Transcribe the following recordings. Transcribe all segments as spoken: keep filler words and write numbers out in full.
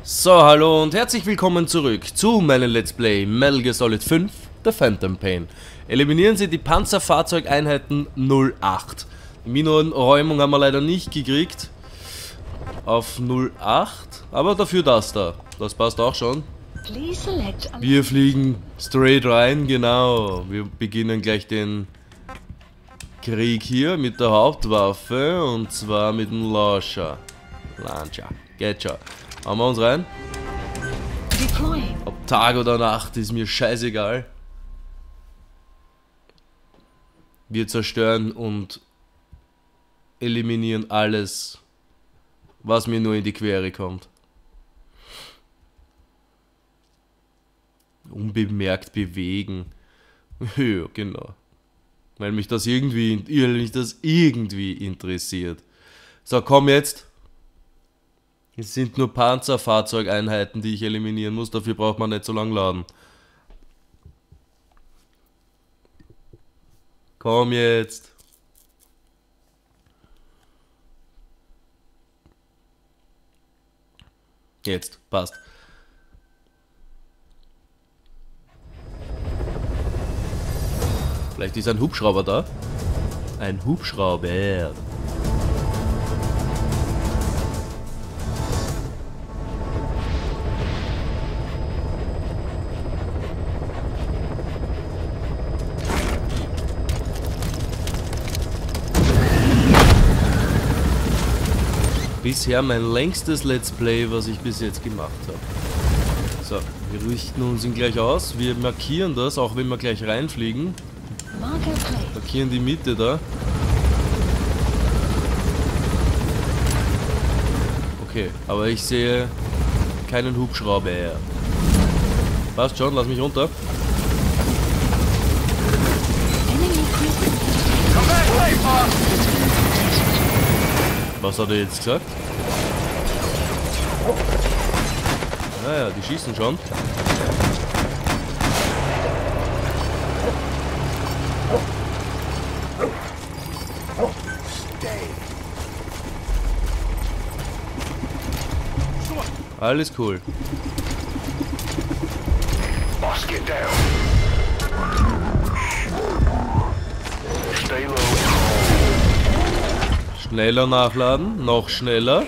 So, hallo und herzlich willkommen zurück zu meinem Let's Play Metal Gear Solid fünf, The Phantom Pain. Eliminieren Sie die Panzerfahrzeugeinheiten null acht. Die Minenräumung haben wir leider nicht gekriegt auf null acht, aber dafür das da. Das passt auch schon. Wir fliegen straight rein, genau. Wir beginnen gleich den Krieg hier mit der Hauptwaffe und zwar mit dem Launcher. Launcher, geht schon. Haben wir uns rein? Ob Tag oder Nacht ist mir scheißegal. Wir zerstören und eliminieren alles, was mir nur in die Quere kommt. Unbemerkt bewegen. Ja, genau. Weil mich das irgendwie, weil mich das irgendwie interessiert. So, komm jetzt. Es sind nur Panzerfahrzeugeinheiten, die ich eliminieren muss. Dafür braucht man nicht so lange laden. Komm jetzt. Jetzt, passt. Vielleicht ist ein Hubschrauber da. Ein Hubschrauber. Bisher mein längstes Let's Play, was ich bis jetzt gemacht habe. So, wir richten uns ihn gleich aus. Wir markieren das, auch wenn wir gleich reinfliegen. Markieren die Mitte da. Okay, aber ich sehe keinen Hubschrauber. Passt schon, lass mich runter. Was hat er jetzt gesagt? Naja, die schießen schon. Alles cool. Schneller nachladen, noch schneller.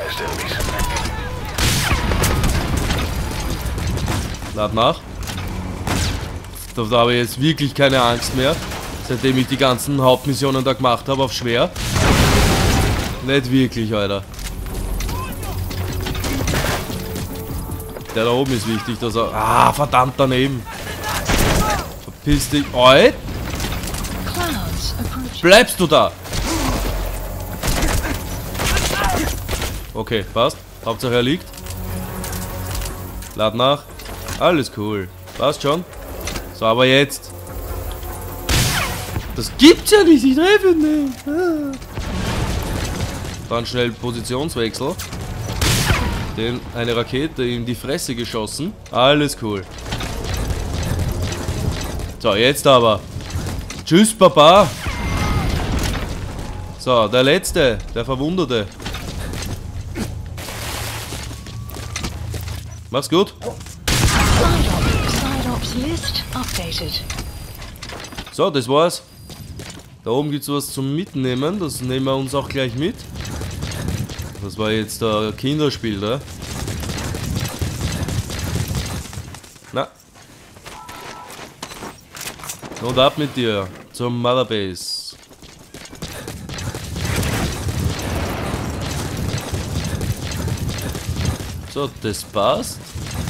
Lad nach. Da habe ich jetzt wirklich keine Angst mehr, seitdem ich die ganzen Hauptmissionen da gemacht habe auf schwer. Nicht wirklich, Alter. Der da oben ist wichtig, dass er... Ah, verdammt daneben. Verpiss dich. Oi. Bleibst du da? Okay, passt. Hauptsache er liegt. Lad nach. Alles cool. Passt schon. So, aber jetzt. Das gibt's ja nicht. Ich treffe nicht. Ah. Dann schnell Positionswechsel. Den eine Rakete in die Fresse geschossen. Alles cool. So, jetzt aber. Tschüss, Papa. So, der letzte. Der Verwundete. Mach's gut. So, das war's. Da oben gibt's was zum Mitnehmen. Das nehmen wir uns auch gleich mit. Das war jetzt ein Kinderspiel, da. Na. Und ab mit dir zum Mother Base. So, das passt.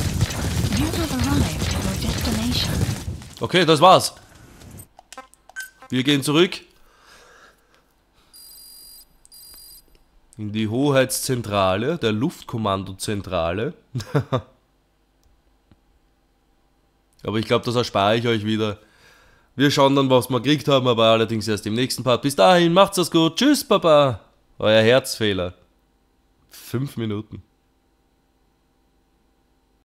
Okay, das war's. Wir gehen zurück in die Hoheitszentrale, der Luftkommandozentrale. Aber ich glaube, das erspare ich euch wieder. Wir schauen dann, was wir gekriegt haben, aber allerdings erst im nächsten Part. Bis dahin, macht's das gut. Tschüss, Papa. Euer Herzfehler. Fünf Minuten.